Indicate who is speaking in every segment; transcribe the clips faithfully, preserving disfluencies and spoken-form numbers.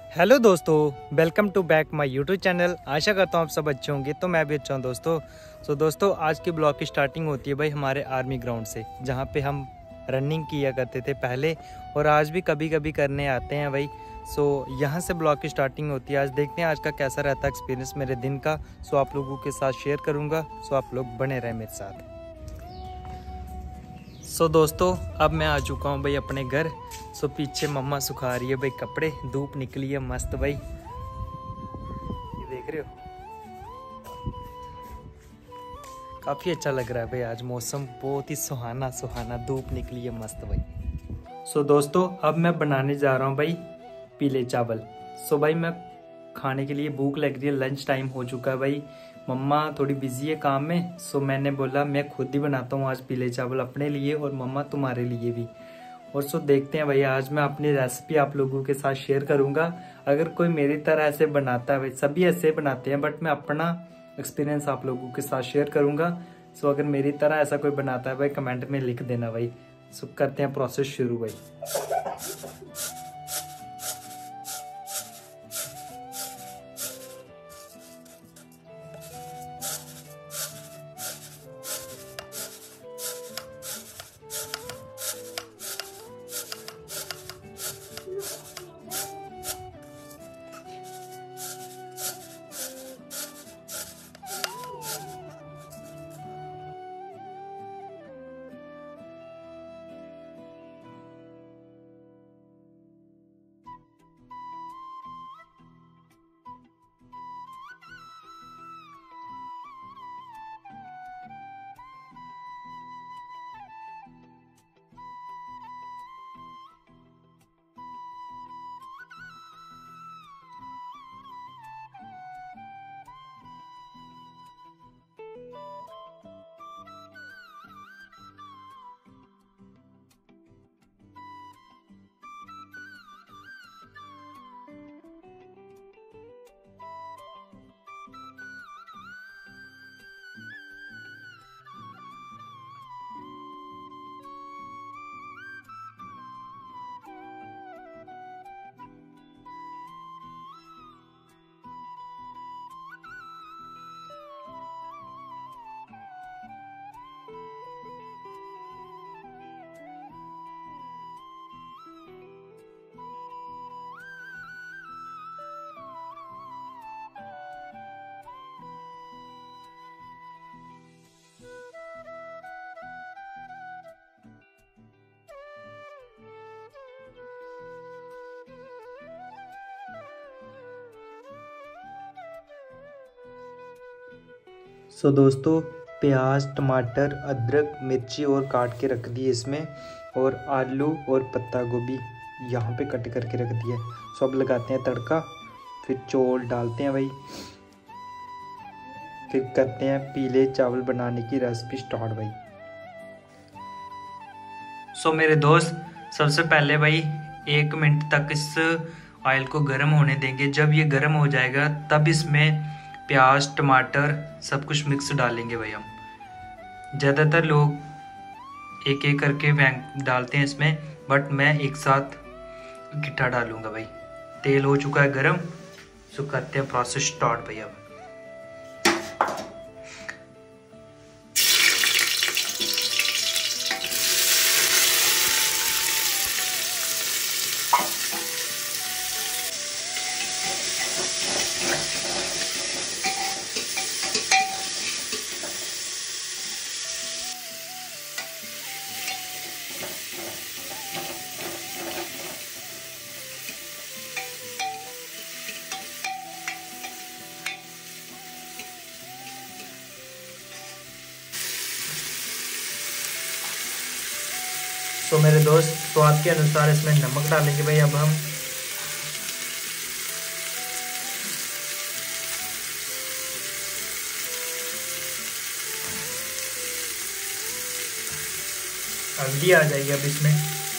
Speaker 1: Hello दोस्तों, welcome to back my YouTube channel. आशा करता हूँ आप सब अच्छे होंगे। तो मैं भी अच्छा हूँ दोस्तों। सो दोस्तों, आज की ब्लॉग की स्टार्टिंग होती है भाई हमारे आर्मी ग्राउंड से, जहाँ पे हम रनिंग किया करते थे पहले और आज भी कभी कभी करने आते हैं भाई। सो यहाँ से ब्लॉग की स्टार्टिंग होती है। आज देखते हैं आज का कैसा रहता है एक्सपीरियंस मेरे दिन का। सो आप लोगों के साथ शेयर करूँगा। सो आप लोग बने रहें मेरे साथ। सो so, दोस्तों अब मैं आ चुका हूँ भाई अपने घर। सो so, पीछे मम्मा सुखा रही है भाई कपड़े। धूप निकली है मस्त भाई, ये देख रहे हो। काफ़ी अच्छा लग रहा है भाई, आज मौसम बहुत ही सुहाना सुहाना, धूप निकली है मस्त भाई। सो so, दोस्तों अब मैं बनाने जा रहा हूँ भाई पीले चावल। सो so, भाई मैं खाने के लिए भूख लग रही है, लंच टाइम हो चुका है भाई। मम्मा थोड़ी बिजी है काम में, सो मैंने बोला मैं खुद ही बनाता हूँ आज पीले चावल अपने लिए और मम्मा तुम्हारे लिए भी। और सो देखते हैं भाई, आज मैं अपनी रेसिपी आप लोगों के साथ शेयर करूंगा। अगर कोई मेरी तरह ऐसे बनाता है भाई, सभी ऐसे बनाते हैं, बट मैं अपना एक्सपीरियंस आप लोगों के साथ शेयर करूंगा। सो अगर मेरी तरह ऐसा कोई बनाता है भाई, कमेंट में लिख देना भाई। सो करते हैं प्रोसेस शुरू भाई। सो so, दोस्तों प्याज, टमाटर, अदरक, मिर्ची और काट के रख दिए इसमें, और आलू और पत्ता गोभी यहाँ पे कट करके रख दिया। सो अब लगाते हैं तड़का, फिर चौल डालते हैं भाई, फिर करते हैं पीले चावल बनाने की रेसिपी स्टार्ट भाई। सो so, मेरे दोस्त सबसे पहले भाई एक मिनट तक इस ऑयल को गर्म होने देंगे। जब ये गर्म हो जाएगा तब इसमें प्याज, टमाटर सब कुछ मिक्स डालेंगे भाई हम। ज़्यादातर लोग एक एक करके फेंक डालते हैं इसमें, बट मैं एक साथ इकट्ठा डालूंगा भाई। तेल हो चुका है गरम, सो करते हैं प्रोसेस स्टार्ट भाई अब। तो मेरे दोस्त स्वाद के अनुसार इसमें नमक डालेंगे भाई अब हम। हल्दी आ जाएगी अब इसमें,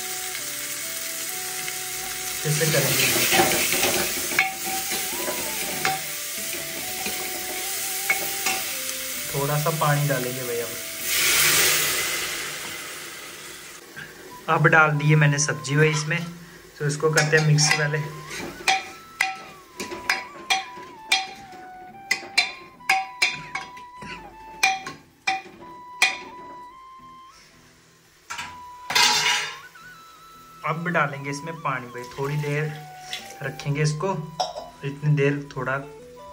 Speaker 1: कैसे करेंगे। थोड़ा सा पानी डालेंगे भाई अब। अब डाल दिए मैंने सब्जी हुई इसमें, तो इसको करते हैं मिक्स पहले। अब डालेंगे इसमें पानी भाई, थोड़ी देर रखेंगे इसको, इतनी देर थोड़ा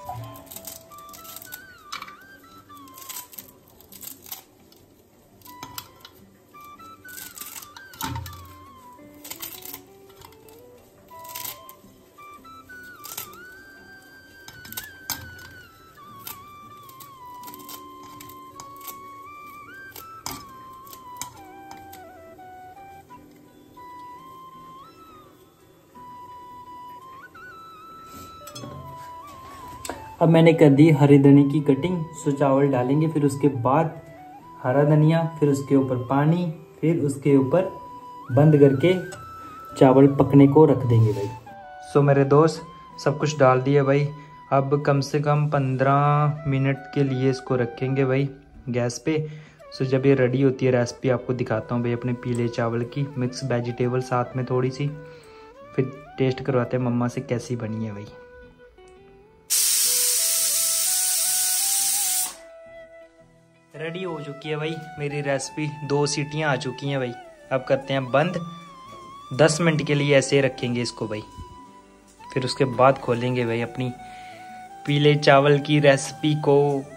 Speaker 1: अब मैंने कर दी हरे धनिया की कटिंग। सो चावल डालेंगे, फिर उसके बाद हरा धनिया, फिर उसके ऊपर पानी, फिर उसके ऊपर बंद करके चावल पकने को रख देंगे भाई। सो मेरे दोस्त सब कुछ डाल दिया भाई। अब कम से कम पंद्रह मिनट के लिए इसको रखेंगे भाई गैस पे। सो जब ये रेडी होती है रेसिपी आपको दिखाता हूँ भाई अपने पीले चावल की, मिक्स वेजिटेबल साथ में थोड़ी सी, फिर टेस्ट करवाते हैं मम्मा से कैसी बनी है भाई। रेडी हो चुकी है भाई मेरी रेसिपी, दो सीटियां आ चुकी हैं भाई। अब करते हैं बंद, दस मिनट के लिए ऐसे रखेंगे इसको भाई, फिर उसके बाद खोलेंगे भाई अपनी पीले चावल की रेसिपी को।